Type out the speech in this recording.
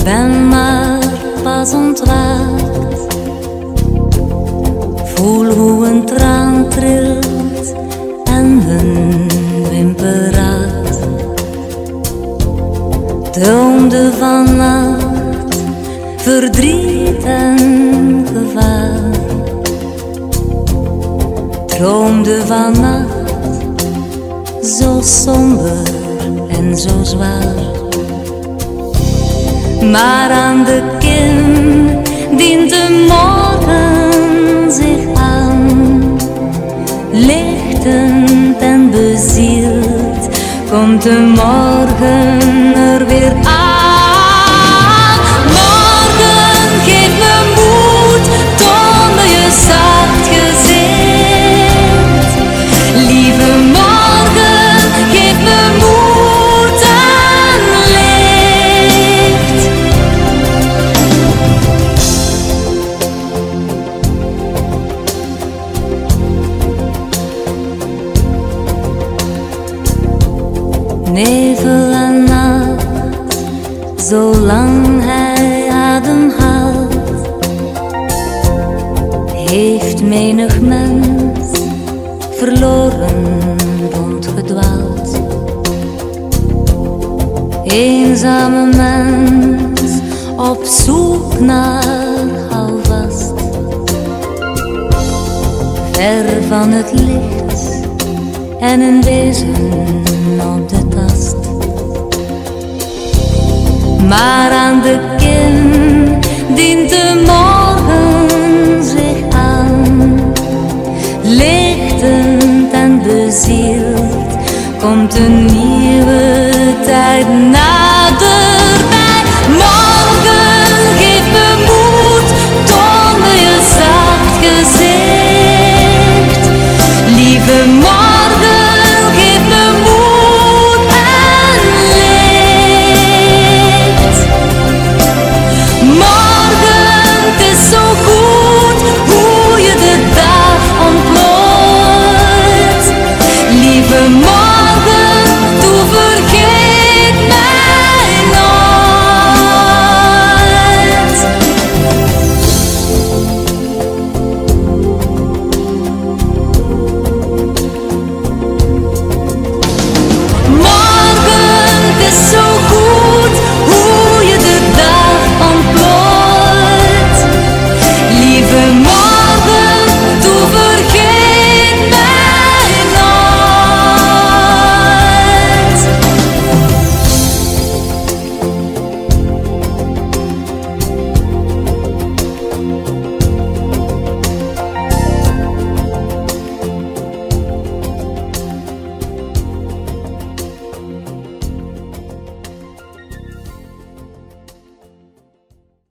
Ben maar pas ontwaakt, voel hoe een traan trilt en een wimper raakt. Droomde van nacht, verdriet en gevaar. Droomde van nacht, zo somber en zo zwaar. Maar aan de kin dient de morgen zich aan. Lichtend en bezield komt de morgen er weer aan. Morgen geef me moed, toon me je zacht gezicht. Lieve morgen, geef me moed en licht. Nevel en nacht, zolang hij ademhaalt, heeft menig mens verloren rondgedwaald. Eenzame mens op zoek naar houvast, ver van het licht en een wezen op de tast. Maar aan de kin dient de morgen zich aan. Lichtend en bezield komt een nieuwe tijd na.